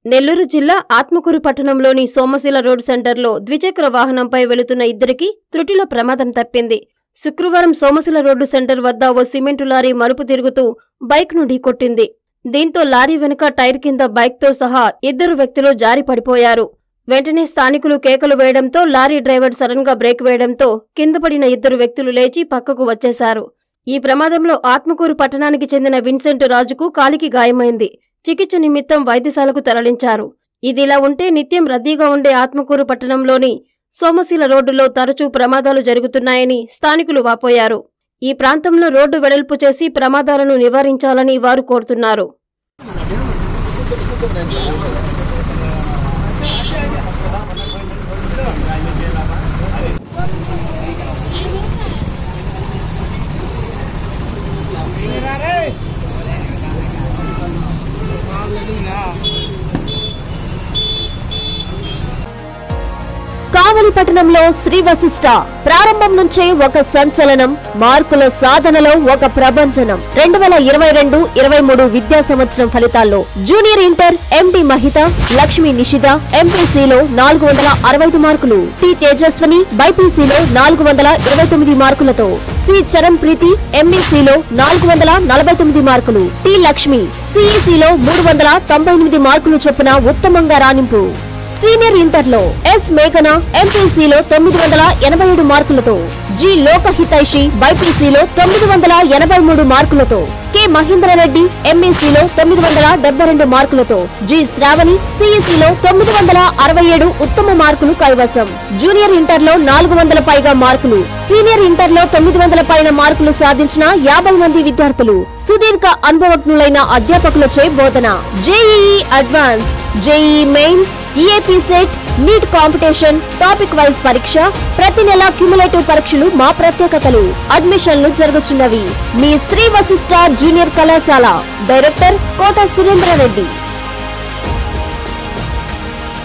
నెల్లూరు జిల్లా ఆత్మకూరు పట్టణంలోని సోమశిల రోడ్ సెంటర్లో ద్విచక్ర వాహనంపై వెళుతున్న ఇద్దరికి త్రుటిలో ప్రమాదం తప్పింది. శుక్రవారం సోమశిల రోడ్డు సెంటర్ వద్ద ఓ సిమెంటు లారీ మలుపు తిరుగుతూ బైక్ ను ఢీకొట్టింది. దీంతో లారీ వెనుక టైర్ కింద బైక్తో సహా ఇద్దరు వ్యక్తులు జారి పడిపోయారు. వెంటనే స్థానికులు కేకలు వేయడంతో లారీ డ్రైవర్ సడన్ గా బ్రేక్ వేయడంతో కింద పడిన ఇద్దరు వ్యక్తులు లేచి పక్కకు వచ్చేశారు. ఈ ప్రమాదంలో ఆత్మకూరు పట్టణానికి చెందిన విన్సెంట్ రాజుకు కాలికి గాయమైంది. చికిత్స నిమిత్తం వైద్యశాలకు తరలించారు. ఇదిలా ఉంటే నిత్యం రద్దీగా ఉండే ఆత్మకూరు పట్టణంలోని సోమశిల రోడ్డులో తరచూ ప్రమాదాలు జరుగుతున్నాయని స్థానికులు వాపోయారు. ఈ ప్రాంతంలో రోడ్డు వెడల్పు చేసి ప్రమాదాలను నివారించాలని వారు కోరుతున్నారు. కావలి పట్టణంలో శ్రీ వశిష్ట ప్రారంభం నుంచే ఒక సంచలనం, మార్కుల సాధనలో ఒక ప్రభంజనం. 2022-23 విద్యా సంవత్సరం ఫలితాల్లో junior inter MD Mahita, Lakshmi Nishitha ఎంపీసీలో 465 మార్కులు, టి తేజస్వని బైపీసీలో 429 మార్కులతో, సి చరణ్ ప్రీతి ఎంఈసీలో 449 మార్కులు, టి లక్ష్మి సిఈసీలో 398 మార్కులు చొప్పున ఉత్తమంగా రాణింపు. సీనియర్ ఇంటర్లో ఎస్ మేఘన ఎంపీసీలో 987 మార్కులతో, జి లోకహితైషి బైపీసీలో 983 మార్కులతో, కె మహేంద్రరెడ్డి ఎంఈసీలో 972 మార్కులతో, జి శ్రావణి సిఈసీలో 967 ఉత్తమ మార్కులు కైవసం. జూనియర్ ఇంటర్లో 400 పైగా మార్కులు, సీనియర్ ఇంటర్లో 900 పైన మార్కులు సాధించిన 50 మంది విద్యార్థులు సుదీర్ఘ అనుభవజ్ఞులైన అధ్యాపకులచే బోధన. JEE advanced, JEE mains, EAPCET, NEET competition, topic wise పరీక్ష, ప్రతి నెల క్యుములేటివ్ పరీక్షలు మా ప్రత్యేకతలు. అడ్మిషన్లు జరుగుతున్నవి. మీ శ్రీ వశిష్ట జూనియర్ కళాశాల. డైరెక్టర్ కోట సురేంద్ర రెడ్డి.